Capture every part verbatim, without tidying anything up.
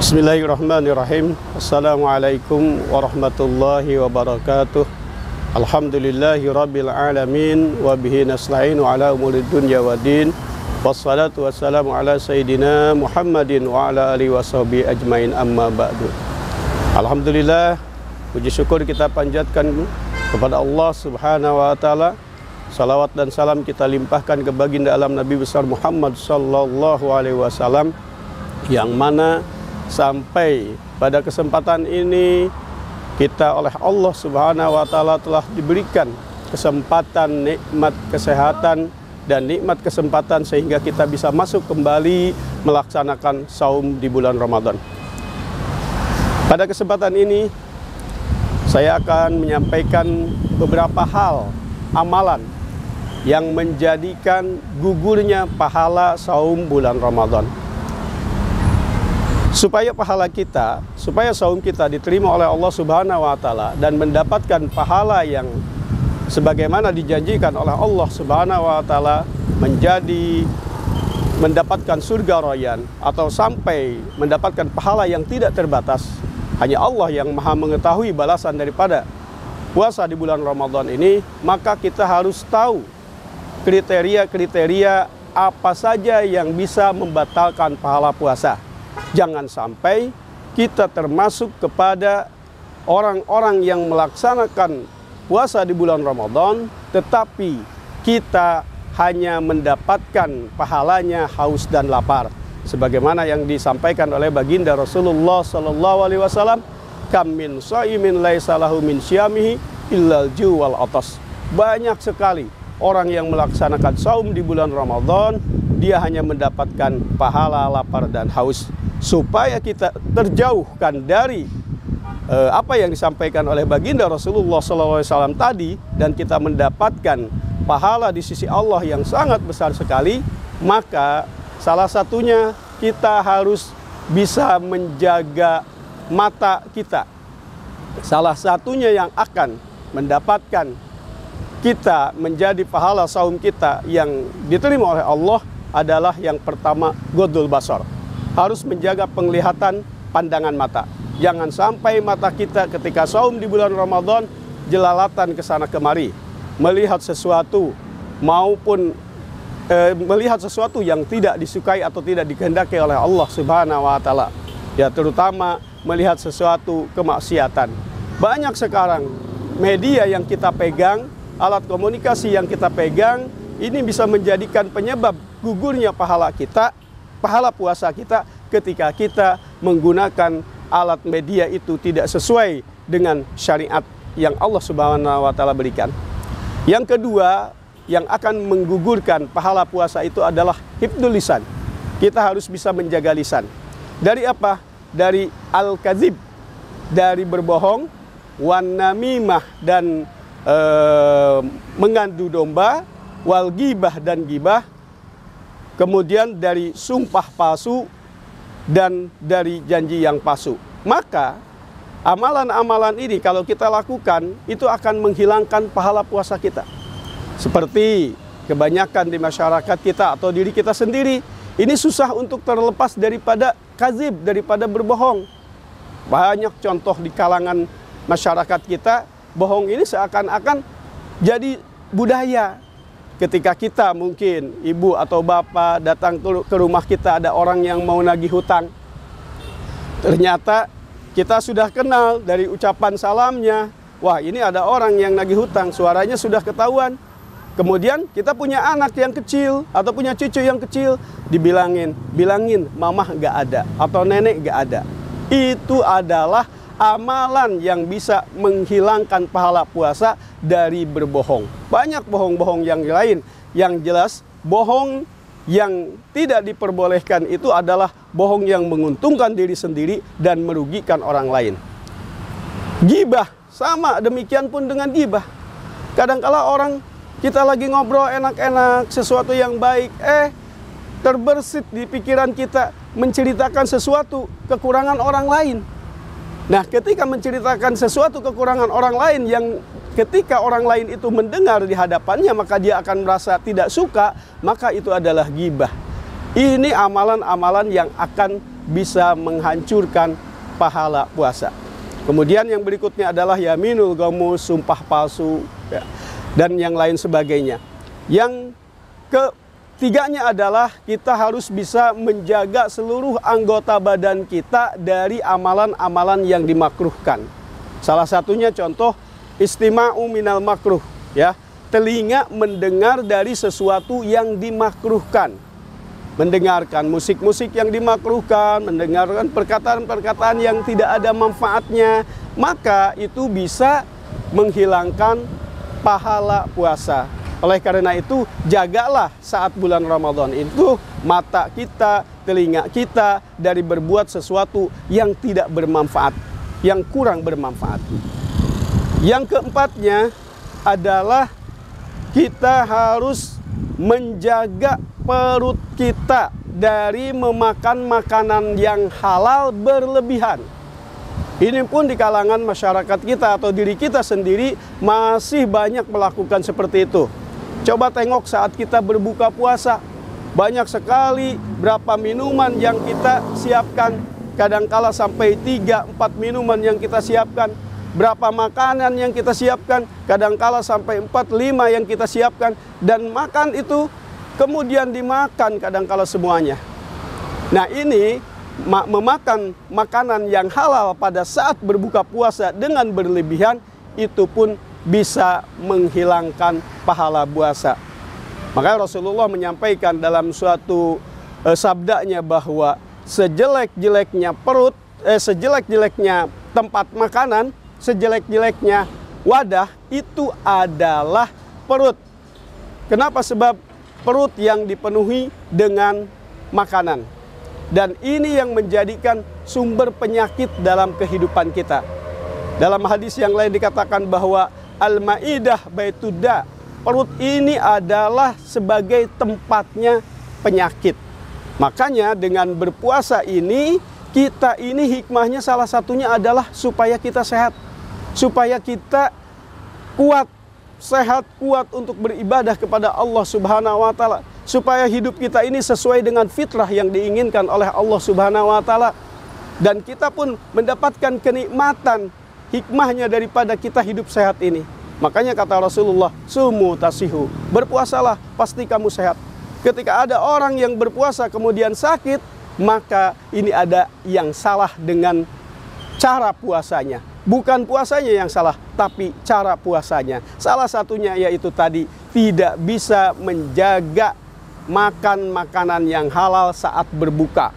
Bismillahirrahmanirrahim. Assalamualaikum warahmatullahi wabarakatuh. Alhamdulillahi rabbil alamin. Wa bihi nasta'inu ala umuri dunya waddin. Wassalatu wassalamu ala sayyidina Muhammadin wa ala alihi washabihi ajmain, amma ba'du. Alhamdulillah, puji syukur kita panjatkan kepada Allah subhanahu wa ta'ala. Salawat dan salam kita limpahkan ke baginda alam Nabi besar Muhammad sallallahu alaihi wasallam, yang mana sampai pada kesempatan ini kita oleh Allah subhanahu wa ta'ala telah diberikan kesempatan, nikmat kesehatan dan nikmat kesempatan sehingga kita bisa masuk kembali melaksanakan saum di bulan Ramadan. Pada kesempatan ini saya akan menyampaikan beberapa hal amalan yang menjadikan gugurnya pahala saum bulan Ramadan. Supaya pahala kita, supaya saum kita diterima oleh Allah subhanahu wa ta'ala dan mendapatkan pahala yang sebagaimana dijanjikan oleh Allah subhanahu wa ta'ala, menjadi mendapatkan surga Rayyan atau sampai mendapatkan pahala yang tidak terbatas. Hanya Allah yang maha mengetahui balasan daripada puasa di bulan Ramadan ini. Maka kita harus tahu kriteria-kriteria apa saja yang bisa membatalkan pahala puasa. Jangan sampai kita termasuk kepada orang-orang yang melaksanakan puasa di bulan Ramadan, tetapi kita hanya mendapatkan pahalanya haus dan lapar. Sebagaimana yang disampaikan oleh baginda Rasulullah sallallahu alaihi wasallam, kam min shaimin laisa lahu min syamihi illal ju' wal atas. Banyak sekali orang yang melaksanakan saum di bulan Ramadan, dia hanya mendapatkan pahala lapar dan haus. Supaya kita terjauhkan dari uh, apa yang disampaikan oleh baginda Rasulullah sallallahu alaihi wasallam tadi, dan kita mendapatkan pahala di sisi Allah yang sangat besar sekali, maka salah satunya kita harus bisa menjaga mata kita. Salah satunya yang akan mendapatkan kita menjadi pahala saum kita yang diterima oleh Allah adalah yang pertama, godul basar. Harus menjaga penglihatan pandangan mata. Jangan sampai mata kita ketika saum di bulan Ramadan jelalatan ke sana kemari, melihat sesuatu maupun e, melihat sesuatu yang tidak disukai atau tidak dikehendaki oleh Allah subhanahu wa ta'ala. Ya, terutama melihat sesuatu kemaksiatan. Banyak sekarang media yang kita pegang, alat komunikasi yang kita pegang, ini bisa menjadikan penyebab gugurnya pahala kita, pahala puasa kita, ketika kita menggunakan alat media itu tidak sesuai dengan syariat yang Allah subhanahu wa ta'ala berikan. Yang kedua, yang akan menggugurkan pahala puasa itu adalah hifdzul lisan. Kita harus bisa menjaga lisan. Dari apa? Dari al-kadzib, dari berbohong, wan namimah, dan e, mengadu domba, wal ghibah, dan gibah, kemudian dari sumpah palsu dan dari janji yang palsu. Maka amalan-amalan ini kalau kita lakukan itu akan menghilangkan pahala puasa kita. Seperti kebanyakan di masyarakat kita atau diri kita sendiri, ini susah untuk terlepas daripada kadzib, daripada berbohong. Banyak contoh di kalangan masyarakat kita, bohong ini seakan-akan jadi budaya. Ketika kita mungkin ibu atau bapak datang ke rumah kita, ada orang yang mau nagih hutang. Ternyata kita sudah kenal dari ucapan salamnya. Wah, ini ada orang yang nagih hutang, suaranya sudah ketahuan. Kemudian kita punya anak yang kecil atau punya cucu yang kecil, dibilangin, bilangin mamah gak ada atau nenek gak ada. Itu adalah amalan yang bisa menghilangkan pahala puasa dari berbohong. Banyak bohong-bohong yang lain. Yang jelas, bohong yang tidak diperbolehkan itu adalah bohong yang menguntungkan diri sendiri dan merugikan orang lain. Gibah, sama demikian pun dengan gibah. Kadangkala orang, kita lagi ngobrol enak-enak, sesuatu yang baik, eh terbersit di pikiran kita menceritakan sesuatu kekurangan orang lain. Nah, ketika menceritakan sesuatu kekurangan orang lain yang ketika orang lain itu mendengar di hadapannya, maka dia akan merasa tidak suka, maka itu adalah ghibah. Ini amalan-amalan yang akan bisa menghancurkan pahala puasa. Kemudian yang berikutnya adalah yaminul ghamus, sumpah palsu, ya, dan yang lain sebagainya. Yang ketiganya adalah kita harus bisa menjaga seluruh anggota badan kita dari amalan-amalan yang dimakruhkan. Salah satunya contoh istima'u minal makruh, ya, telinga mendengar dari sesuatu yang dimakruhkan. Mendengarkan musik-musik yang dimakruhkan, mendengarkan perkataan-perkataan yang tidak ada manfaatnya, maka itu bisa menghilangkan pahala puasa. Oleh karena itu, jagalah saat bulan Ramadan itu mata kita, telinga kita dari berbuat sesuatu yang tidak bermanfaat, yang kurang bermanfaat. Yang keempatnya adalah kita harus menjaga perut kita dari memakan makanan yang halal berlebihan. Ini pun di kalangan masyarakat kita atau diri kita sendiri masih banyak melakukan seperti itu. Coba tengok saat kita berbuka puasa, banyak sekali berapa minuman yang kita siapkan. Kadangkala sampai tiga empat minuman yang kita siapkan. Berapa makanan yang kita siapkan, kadangkala sampai empat lima yang kita siapkan. Dan makan itu kemudian dimakan kadangkala semuanya. Nah ini memakan makanan yang halal pada saat berbuka puasa dengan berlebihan, itu pun bisa menghilangkan pahala puasa. Maka Rasulullah menyampaikan dalam suatu eh, sabdanya bahwa sejelek-jeleknya perut, eh, sejelek-jeleknya tempat makanan, sejelek-jeleknya wadah itu adalah perut. Kenapa? Sebab perut yang dipenuhi dengan makanan. Dan ini yang menjadikan sumber penyakit dalam kehidupan kita. Dalam hadis yang lain dikatakan bahwa al-ma'idah baitudda, perut ini adalah sebagai tempatnya penyakit. Makanya dengan berpuasa ini, kita ini hikmahnya salah satunya adalah supaya kita sehat, supaya kita kuat, sehat, kuat untuk beribadah kepada Allah Subhanahu wa taala, supaya hidup kita ini sesuai dengan fitrah yang diinginkan oleh Allah Subhanahu wa taala, dan kita pun mendapatkan kenikmatan hikmahnya daripada kita hidup sehat ini. Makanya kata Rasulullah, sumu tasihu, berpuasalah pasti kamu sehat. Ketika ada orang yang berpuasa kemudian sakit, maka ini ada yang salah dengan cara puasanya. Bukan puasanya yang salah, tapi cara puasanya. Salah satunya yaitu tadi, tidak bisa menjaga makan makanan yang halal saat berbuka.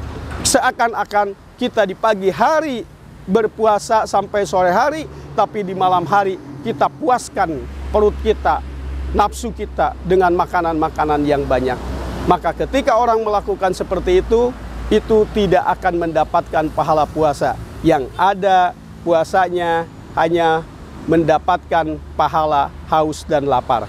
Seakan-akan kita di pagi hari berpuasa sampai sore hari, tapi di malam hari kita puaskan perut kita, nafsu kita dengan makanan-makanan yang banyak. Maka ketika orang melakukan seperti itu, itu tidak akan mendapatkan pahala puasa. Yang ada puasanya hanya mendapatkan pahala haus dan lapar.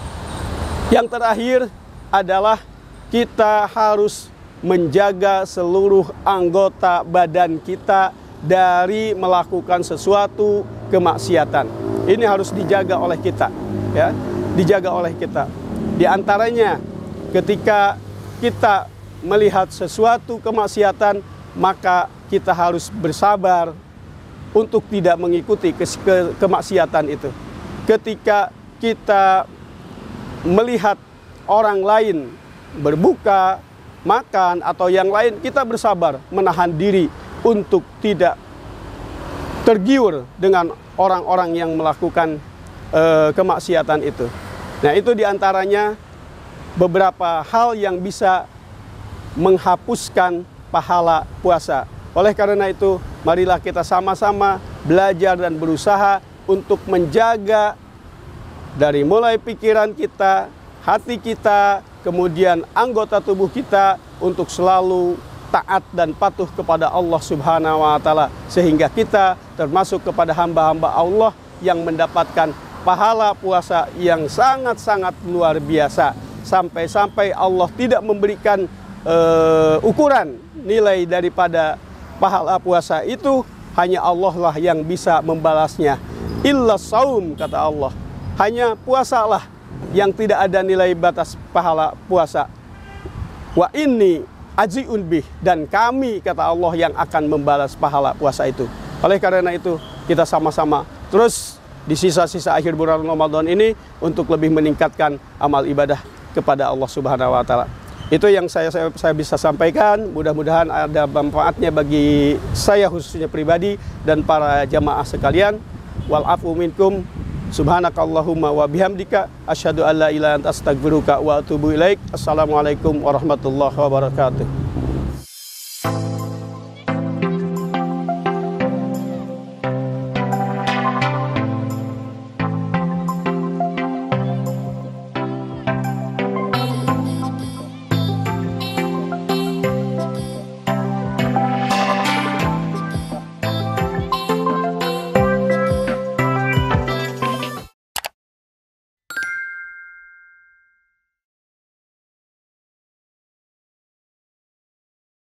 Yang terakhir adalah kita harus menjaga seluruh anggota badan kita dari melakukan sesuatu kemaksiatan. Ini harus dijaga oleh kita, ya, dijaga oleh kita. Di antaranya ketika kita melihat sesuatu kemaksiatan, maka kita harus bersabar untuk tidak mengikuti ke ke kemaksiatan itu. Ketika kita melihat orang lain berbuka, makan, atau yang lain, kita bersabar menahan diri untuk tidak tergiur dengan orang-orang yang melakukan uh, kemaksiatan itu. Nah, itu diantaranya beberapa hal yang bisa menghapuskan pahala puasa. Oleh karena itu, marilah kita sama-sama belajar dan berusaha untuk menjaga dari mulai pikiran kita, hati kita, kemudian anggota tubuh kita untuk selalu taat dan patuh kepada Allah Subhanahu wa taala, sehingga kita termasuk kepada hamba-hamba Allah yang mendapatkan pahala puasa yang sangat-sangat luar biasa. Sampai-sampai Allah tidak memberikan uh, ukuran nilai daripada pahala puasa itu, hanya Allah lah yang bisa membalasnya. Illa saum, kata Allah, hanya puasalah yang tidak ada nilai batas pahala puasa. Wa inni ajzi'un bih, dan kami, kata Allah, yang akan membalas pahala puasa itu. Oleh karena itu, kita sama-sama terus di sisa-sisa akhir bulan Ramadan ini untuk lebih meningkatkan amal ibadah kepada Allah Subhanahu wa taala. Itu yang saya, saya saya bisa sampaikan. Mudah-mudahan ada manfaatnya bagi saya khususnya pribadi dan para jamaah sekalian. Wal afu minkum. Subhanakallahumma wa bihamdika asyhadu an la ilaha illa anta astaghfiruka wa atubu ilaik. Assalamualaikum warahmatullahi wabarakatuh.